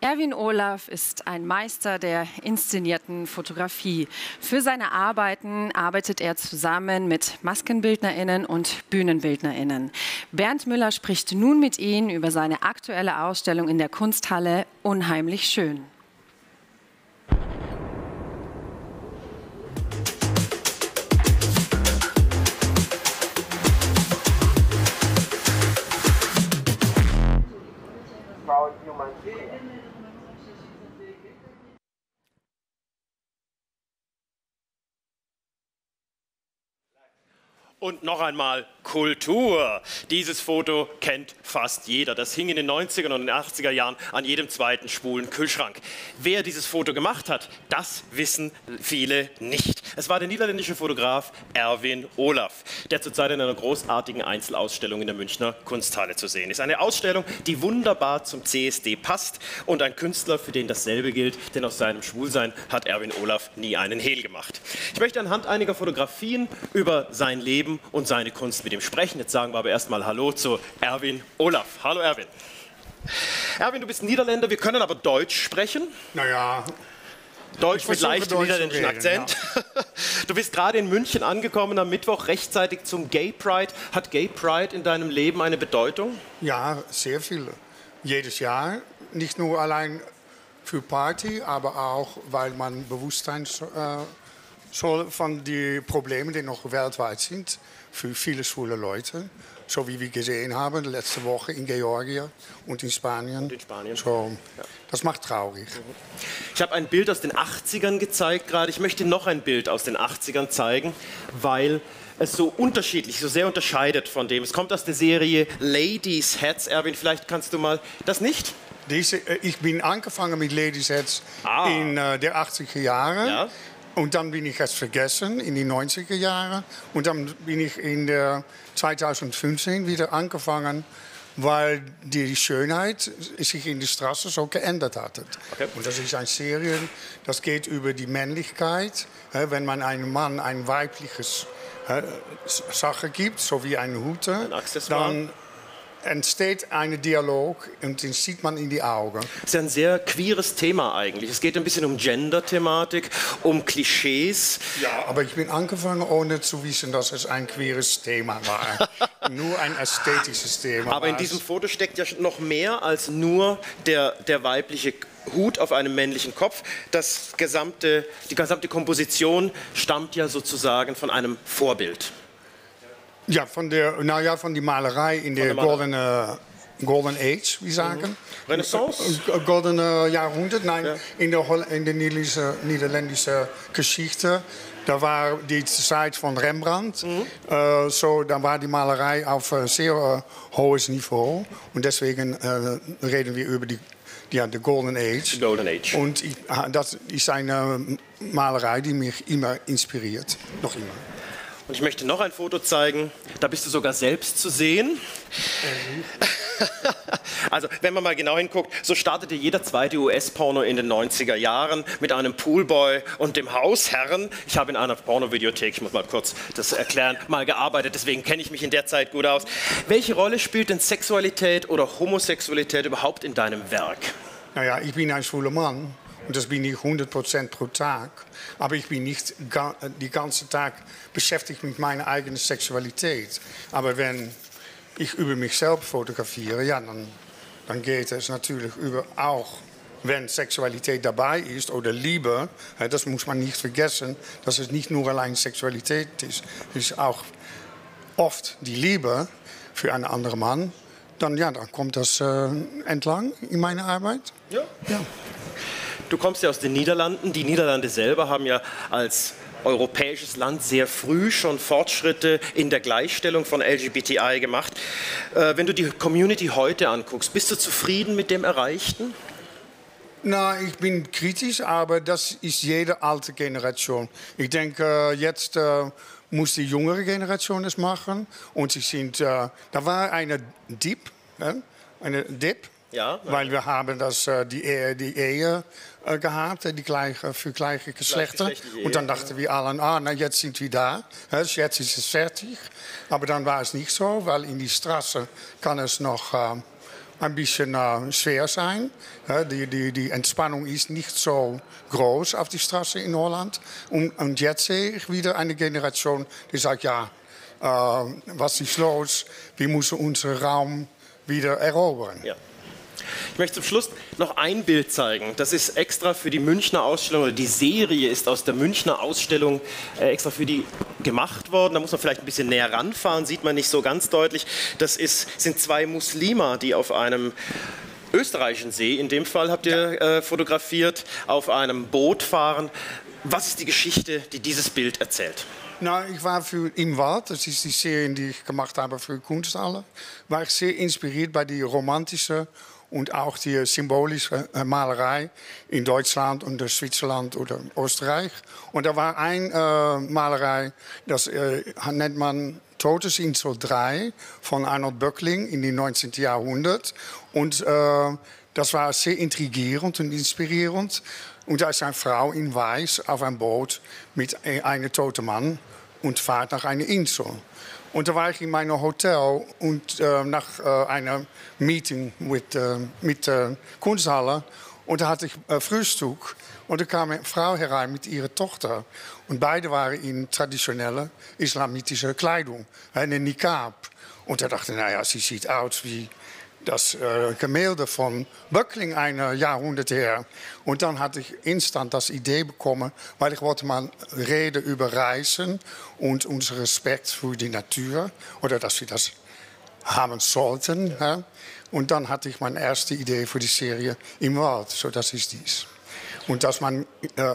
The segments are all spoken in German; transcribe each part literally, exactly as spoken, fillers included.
Erwin Olaf ist ein Meister der inszenierten Fotografie. Für seine Arbeiten arbeitet er zusammen mit MaskenbildnerInnen und BühnenbildnerInnen. Bernd Müller spricht nun mit ihm über seine aktuelle Ausstellung in der Kunsthalle Unheimlich schön. Und noch einmal Kultur. Dieses Foto kennt fast jeder. Das hing in den neunzigern und den achtziger Jahren an jedem zweiten schwulen Kühlschrank. Wer dieses Foto gemacht hat, das wissen viele nicht. Es war der niederländische Fotograf Erwin Olaf, der zurzeit in einer großartigen Einzelausstellung in der Münchner Kunsthalle zu sehen ist. Eine Ausstellung, die wunderbar zum C S D passt und ein Künstler, für den dasselbe gilt, denn aus seinem Schwulsein hat Erwin Olaf nie einen Hehl gemacht. Ich möchte anhand einiger Fotografien über sein Leben und seine Kunst mit ihm sprechen. Jetzt sagen wir aber erstmal Hallo zu Erwin Olaf. Hallo Erwin. Erwin, du bist Niederländer, wir können aber Deutsch sprechen. Naja. Deutsch mit leichtem niederländischen Akzent. Ja. Du bist gerade in München angekommen am Mittwoch, rechtzeitig zum Gay Pride. Hat Gay Pride in deinem Leben eine Bedeutung? Ja, sehr viel. Jedes Jahr. Nicht nur allein für Party, aber auch, weil man Bewusstsein äh, soll von den Problemen, die noch weltweit sind, für viele schwule Leute. So wie wir gesehen haben, letzte Woche in Georgien und in Spanien. Und in Spanien. So, ja. Das macht traurig. Ich habe ein Bild aus den achtzigern gezeigt gerade. Ich möchte noch ein Bild aus den achtzigern zeigen, weil es so unterschiedlich, so sehr unterscheidet von dem. Es kommt aus der Serie Ladies Hats. Erwin, vielleicht kannst du mal das nicht? Diese, ich bin angefangen mit Ladies Hats ah. in äh, den achtziger Jahren. Ja. Und dann bin ich es vergessen in den neunziger Jahren. Und dann bin ich in der zweitausendfünfzehn wieder angefangen, weil die Schönheit sich in der Straße so geändert hat. Okay. Und das ist eine Serie, das geht über die Männlichkeit. Wenn man einem Mann ein weibliches Sache gibt, so wie eine Hute, ein Accessoire, dann entsteht ein Dialog und den sieht man in die Augen. Das ist ja ein sehr queeres Thema eigentlich. Es geht ein bisschen um Gender-Thematik, um Klischees. Ja, aber ich bin angefangen, ohne zu wissen, dass es ein queeres Thema war. Nur ein ästhetisches Thema. Aber in diesem Foto steckt ja noch mehr als nur der, der weibliche Hut auf einem männlichen Kopf. Das gesamte, die gesamte Komposition stammt ja sozusagen von einem Vorbild. Ja, von der, nou ja, von der Malerei in der, der Golden, uh, Golden Age, wie sagen. Mhm. Renaissance? Uh, Golden uh, Jahrhundert, nein, ja. in der, in der niederländische, niederländische Geschichte. Da war die Zeit von Rembrandt. Mhm. Uh, so, da war die Malerei auf uh, sehr uh, hohes Niveau. Und deswegen uh, reden wir über die, ja, die Golden Age. Golden Age. Und ich, das ist eine Malerei, die mich immer inspiriert. Noch immer. Und ich möchte noch ein Foto zeigen, da bist du sogar selbst zu sehen. Mhm. Also, wenn man mal genau hinguckt, so startete jeder zweite U S-Porno in den neunziger Jahren mit einem Poolboy und dem Hausherren. Ich habe in einer Pornovideothek, ich muss mal kurz das erklären, mal gearbeitet, deswegen kenne ich mich in der Zeit gut aus. Welche Rolle spielt denn Sexualität oder Homosexualität überhaupt in deinem Werk? Naja, ich bin ein schwuler Mann. Und das bin ich hundert Prozent pro Tag. Aber ich bin nicht den ganzen Tag beschäftigt mit meiner eigenen Sexualität. Aber wenn ich über mich selbst fotografiere, ja, dann, dann geht es natürlich über auch, wenn Sexualität dabei ist oder Liebe, das muss man nicht vergessen, dass es nicht nur allein Sexualität ist. Es ist auch oft die Liebe für einen anderen Mann. Dann, ja, dann kommt das äh, entlang in meiner Arbeit. Ja. Ja. Du kommst ja aus den Niederlanden. Die Niederlande selber haben ja als europäisches Land sehr früh schon Fortschritte in der Gleichstellung von L G B T I gemacht. Äh, wenn du die Community heute anguckst, bist du zufrieden mit dem Erreichten? Na, ich bin kritisch, aber das ist jede alte Generation. Ich denke, jetzt äh, muss die jüngere Generation es machen. Und sie sind, äh, da war eine Dip, äh, eine Dip. Ja, weil wir haben das, äh, die Ehe, die Ehe äh, gehabt, die gleiche, für gleiche Geschlechter. Und dann dachten wir allen, ah, na, jetzt sind wir da, jetzt ist es fertig. Aber dann war es nicht so, weil in die Straße kann es noch äh, ein bisschen äh, schwer sein. Ja, die, die, die Entspannung ist nicht so groß auf die Straße in Holland. Und, und jetzt sehe ich wieder eine Generation, die sagt, ja, äh, was ist los? Wir müssen unseren Raum wieder erobern. Ja. Ich möchte zum Schluss noch ein Bild zeigen. Das ist extra für die Münchner Ausstellung, oder die Serie ist aus der Münchner Ausstellung äh, extra für die gemacht worden. Da muss man vielleicht ein bisschen näher ranfahren, sieht man nicht so ganz deutlich. Das ist, sind zwei Muslime, die auf einem österreichischen See, in dem Fall habt ihr äh, fotografiert, auf einem Boot fahren. Was ist die Geschichte, die dieses Bild erzählt? Nou, ich war für Im Wald, das ist die Serie, die ich gemacht habe für Kunsthalle, war ich sehr inspiriert bei die romantische und auch die symbolische Malerei in Deutschland und Zwitserland oder Österreich. Und da war eine äh, Malerei, das äh, nennt man Todesinsel drei von Arnold Böckling in den neunzehnten Jahrhundert. Und äh, das war sehr intrigierend und inspirierend. Und da ist eine Frau in Weiß auf einem Boot mit einem toten Mann und fährt nach einer Insel. Und da war ich in meinem Hotel und äh, nach äh, einem Meeting mit, äh, mit äh, Kunsthalle. Und da hatte ich äh, Frühstück. Und da kam eine Frau herein mit ihrer Tochter. Und beide waren in traditionelle islamitische Kleidung, eine Niqab. Und da dachte ich, naja, sie sieht aus wie das äh, Gemälde von Böckling ein Jahrhundert her. Und dann hatte ich instant das Idee bekommen, weil ich wollte mal reden über Reisen und unser Respekt für die Natur, oder dass wir das haben sollten. Ja. Und dann hatte ich meine erste Idee für die Serie Im Wald, so das ist dies. Und dass man äh,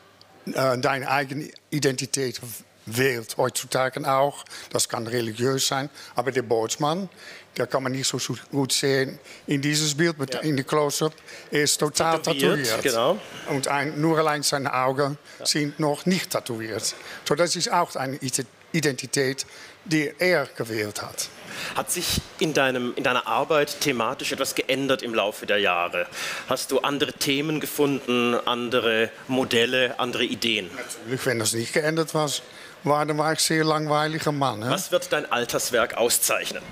äh, deine eigene Identität wählt, heutzutage auch, das kann religiös sein, aber der Bootsmann, der kann man nicht so gut sehen in dieses Bild, ja. In der Close-up. Er ist total tätowiert. tätowiert. Genau. Und ein, nur allein seine Augen ja. sind noch nicht tätowiert. So, das ist auch eine Identität, die er gewählt hat. Hat sich in, deinem, in deiner Arbeit thematisch etwas geändert im Laufe der Jahre? Hast du andere Themen gefunden, andere Modelle, andere Ideen? Natürlich, wenn das nicht geändert war, war dann war ich ein sehr langweiliger Mann. He? Was wird dein Alterswerk auszeichnen?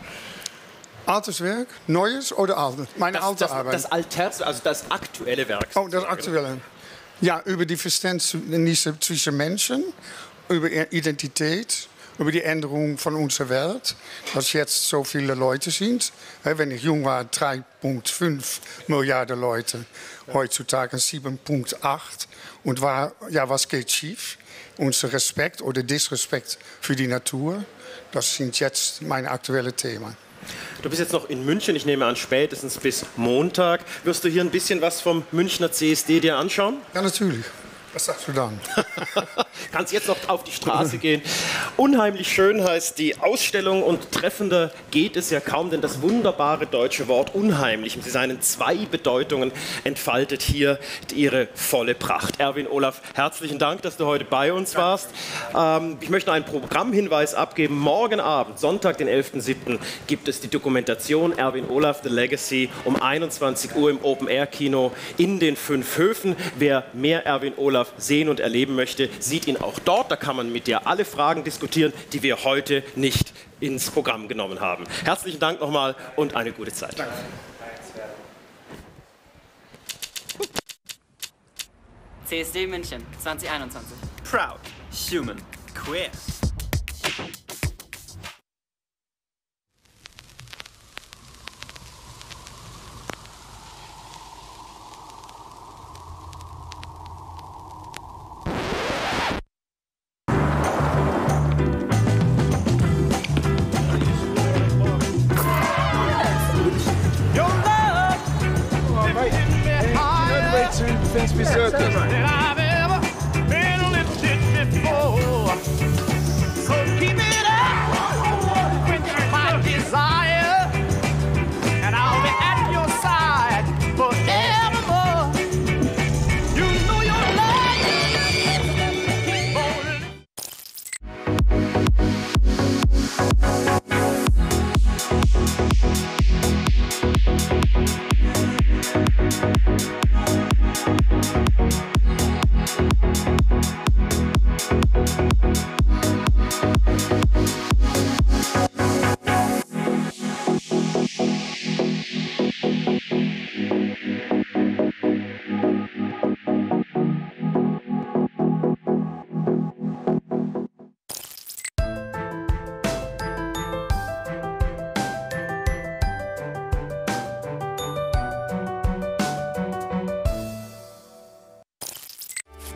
Altes Werk? Neues oder altes? Meine das, alte das, Arbeit. Das Alters, also das aktuelle Werk. Oh, das aktuelle. Ja, über die Verständnisse zwischen Menschen, über Identität, über die Änderung von unserer Welt, dass jetzt so viele Leute sind. Wenn ich jung war, drei Komma fünf Milliarden Leute, heutzutage sieben Komma acht. Und war, ja, was geht schief? Unser Respekt oder Disrespekt für die Natur, das sind jetzt meine aktuellen Themen. Du bist jetzt noch in München, ich nehme an, spätestens bis Montag. Wirst du hier ein bisschen was vom Münchner C S D dir anschauen? Ja, natürlich. Was sagst du dann? Kannst jetzt noch auf die Straße gehen. Unheimlich schön heißt die Ausstellung und treffender geht es ja kaum, denn das wunderbare deutsche Wort unheimlich mit seinen zwei Bedeutungen entfaltet hier ihre volle Pracht. Erwin Olaf, herzlichen Dank, dass du heute bei uns warst. Ähm, ich möchte noch einen Programmhinweis abgeben. Morgen Abend, Sonntag, den elften siebten gibt es die Dokumentation Erwin Olaf, The Legacy, um einundzwanzig Uhr im Open-Air-Kino in den Fünf Höfen. Wer mehr Erwin Olaf sehen und erleben möchte, sieht ihn auch dort. Da kann man mit dir alle Fragen diskutieren, die wir heute nicht ins Programm genommen haben. Herzlichen Dank nochmal und eine gute Zeit. Danke. C S D München zwanzig einundzwanzig. Proud, human, queer. Things be certain. That I've ever been lifted before. So keep it up.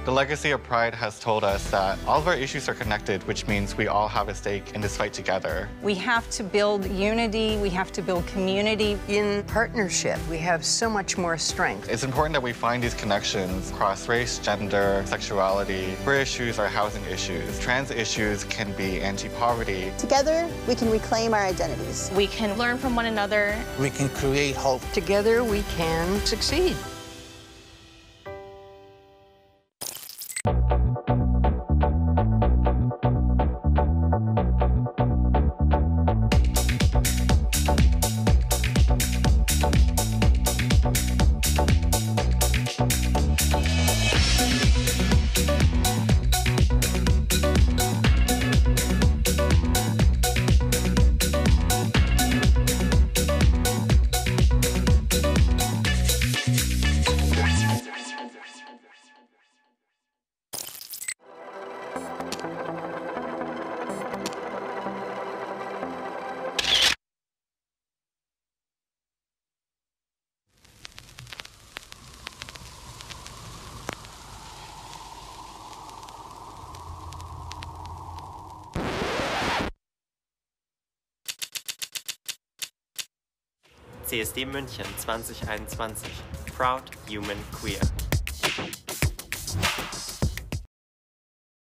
The legacy of Pride has told us that all of our issues are connected, which means we all have a stake in this fight together. We have to build unity, we have to build community. In partnership, we have so much more strength. It's important that we find these connections across race, gender, sexuality. Queer issues are housing issues. Trans issues can be anti-poverty. Together, we can reclaim our identities. We can learn from one another. We can create hope. Together, we can succeed. C S D München zwanzig einundzwanzig. Proud Human Queer.